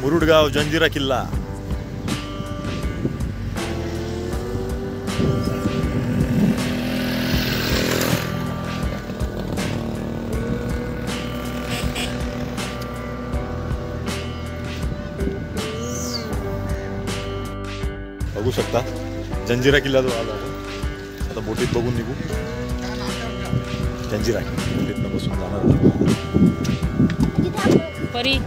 मुरुडगाव जंजिरा किल्ला. बघू शकता जंजिरा किल्ला जो आला आपण आता बोटीत बघून निघू. जंजिरा बोटीतनं बसून जाणार परी.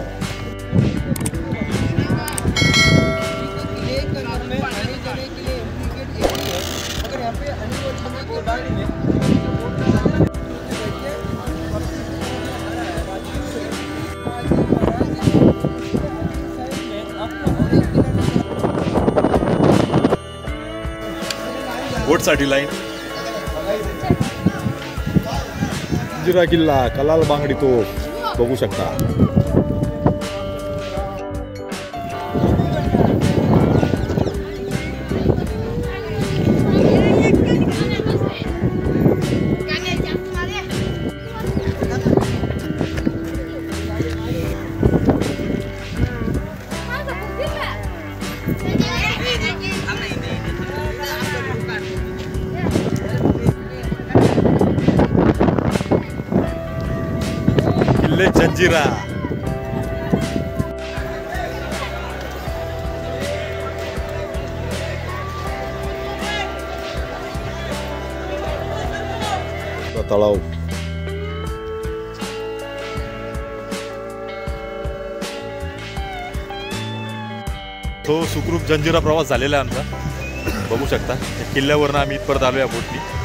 बोटसाठी लाईन. जंजिरा किल्ला कलाल बांगडी तो बघू शकता. जंजिरा तलाव. तो सुखरूप जंजिरा प्रवास झालेला आहे आमचा. बघू शकता किल्ल्यावरनं आम्ही इथपर्यंत आलो या बोटनी.